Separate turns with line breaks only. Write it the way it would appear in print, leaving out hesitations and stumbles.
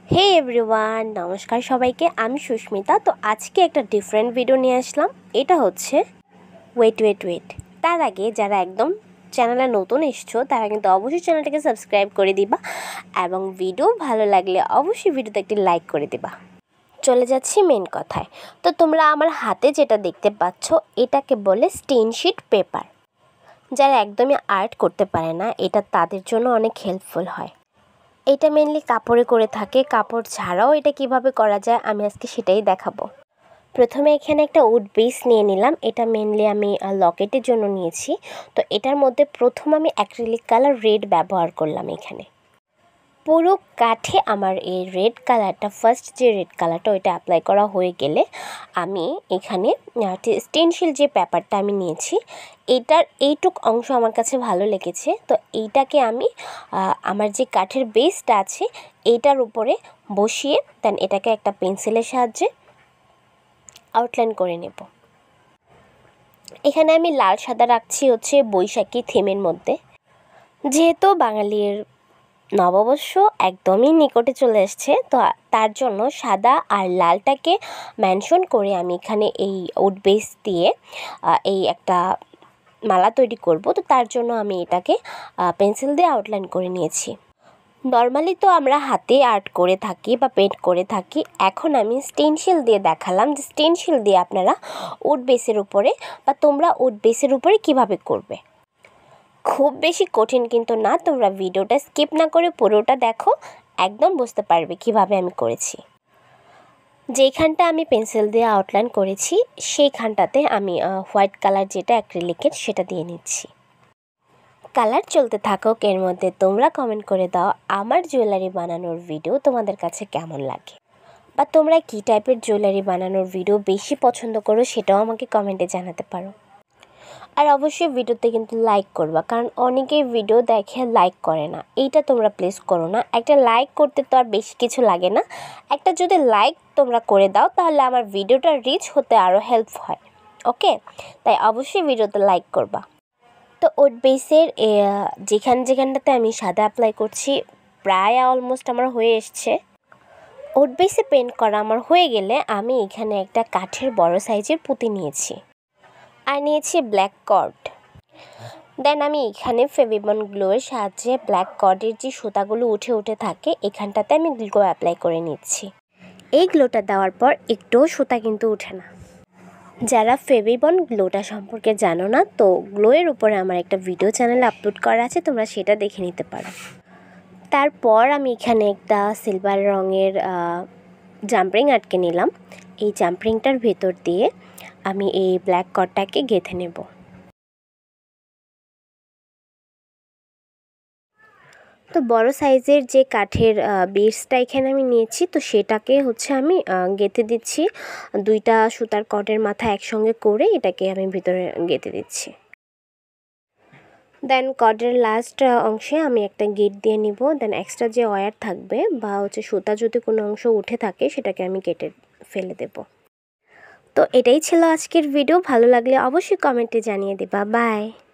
হে everyone, নমস্কার সবাইকে। আমি সুস্মিতা। তো আজকে একটা ডিফারেন্ট ভিডিও নিয়ে আসলাম। এটা হচ্ছে ওয়েট। তার আগে যারা একদম চ্যানেলে নতুন এসছো তারা কিন্তু অবশ্যই চ্যানেলটাকে সাবস্ক্রাইব করে দিবা এবং ভিডিও ভালো লাগলে অবশ্যই ভিডিওতে একটি লাইক করে দিবা। চলে যাচ্ছি মেন কথায়। তো তোমরা আমার হাতে যেটা দেখতে পাচ্ছ এটাকে বলে স্টেনশিট পেপার। যারা একদমই আর্ট করতে পারে না, এটা তাদের জন্য অনেক হেল্পফুল হয়। এটা মেনলি কাপড়ে করে থাকে। কাপড় ছাড়াও এটা কিভাবে করা যায় আমি আজকে সেটাই দেখাবো। প্রথমে এখানে একটা উড বেস নিয়ে নিলাম। এটা মেনলি আমি লকেটের জন্য নিয়েছি। তো এটার মধ্যে প্রথম আমি অ্যাক্রিলিক কালার রেড ব্যবহার করলাম। এখানে পুরো কাঠে আমার এই রেড কালারটা, ফার্স্ট যে রেড কালারটা ওইটা অ্যাপ্লাই করা হয়ে গেলে আমি এখানে স্টেনশিল যে পেপারটা আমি নিয়েছি এইটার এইটুক অংশ আমার কাছে ভালো লেগেছে। তো এইটাকে আমি আমার যে কাঠের বেসটা আছে এইটার উপরে বসিয়ে দেন এটাকে একটা পেন্সিলের সাহায্যে আউটলাইন করে নেব। এখানে আমি লাল সাদা রাখছি হচ্ছে বৈশাখী থিমের মধ্যে। যেহেতু বাঙালির নববর্ষ একদমই নিকটে চলে এসছে, তো তার জন্য সাদা আর লালটাকে মেনশন করে আমি এখানে এই উড বেস দিয়ে এই একটা মালা তৈরি করব। তো তার জন্য আমি এটাকে পেন্সিল দিয়ে আউটলাইন করে নিয়েছি। নর্মালি তো আমরা হাতে আর্ট করে থাকি বা পেন্ট করে থাকি। এখন আমি স্টেনশিল দিয়ে দেখালাম যে স্টেনশিল দিয়ে আপনারা উড বেসের উপরে বা তোমরা উড বেসের উপরে কিভাবে করবে। খুব বেশি কঠিন কিন্তু না। তোমরা ভিডিওটা স্কিপ না করে পুরোটা দেখো, একদম বুঝতে পারবে কিভাবে আমি করেছি। যেইখানটা আমি পেন্সিল দিয়ে আউটলাইন করেছি সেইখানটাতে আমি হোয়াইট কালার যেটা অ্যাক্রিলিকের সেটা দিয়ে নিচ্ছি। কালার চলতে থাকুক, এর মধ্যে তোমরা কমেন্ট করে দাও আমার জুয়েলারি বানানোর ভিডিও তোমাদের কাছে কেমন লাগে, বা তোমরা কী টাইপের জুয়েলারি বানানোর ভিডিও বেশি পছন্দ করো সেটাও আমাকে কমেন্টে জানাতে পারো। আর অবশ্যই ভিডিওতে কিন্তু লাইক করবা, কারণ অনেকেই ভিডিও দেখে লাইক করে না। এইটা তোমরা প্লিজ করো না। একটা লাইক করতে তো আর বেশি কিছু লাগে না। একটা যদি লাইক তোমরা করে দাও তাহলে আমার ভিডিওটা রিচ হতে আরও হেল্প হয়। ওকে, তাই অবশ্যই ভিডিওতে লাইক করবা। তো উড বেসের যেখানটাতে আমি সাদা অ্যাপ্লাই করছি প্রায় অলমোস্ট আমার হয়ে এসছে। উড বেসে পেন্ট করা আমার হয়ে গেলে আমি এখানে একটা কাঠের বড় সাইজের পুঁতি নিয়েছি আর নিয়েছি ব্ল্যাক কর্ড। দেন আমি এখানে ফেভিবন গ্লোয়ের সাহায্যে ব্ল্যাক কর্ডের যে সুতাগুলো উঠে থাকে এখানটাতে আমি গ্লো অ্যাপ্লাই করে নিচ্ছি। এই গ্লোটা দেওয়ার পর একটুও সুতা কিন্তু ওঠে না। যারা ফেভিবন গ্লোটা সম্পর্কে জানো না, তো গ্লোয়ের উপরে আমার একটা ভিডিও চ্যানেলে আপলোড করা আছে, তোমরা সেটা দেখে নিতে পারো। তারপর আমি এখানে একটা সিলভার রঙের জাম্পরিং আটকে নিলাম। এই জাম্পরিংটার ভেতর দিয়ে আমি এই ব্ল্যাক কর্ডটাকে গেঁথে নেব। তো বড় সাইজের যে কাঠের বেসটা এখানে আমি নিয়েছি, তো সেটাকে হচ্ছে আমি গেঁথে দিচ্ছি। দুইটা সুতার কর্ডের মাথা একসঙ্গে করে এটাকে আমি ভিতরে গেঁথে দিচ্ছি। দেন কর্ডের লাস্ট অংশে আমি একটা গিট দিয়ে নিব। দেন এক্সট্রা যে ওয়্যার থাকবে বা হচ্ছে সুতা যদি কোনো অংশ উঠে থাকে সেটাকে আমি কেটে ফেলে দেব। তো এটাই ছিল আজকের ভিডিও। ভালো লাগলে অবশ্যই কমেন্টে জানিয়ে দিবা। বাই।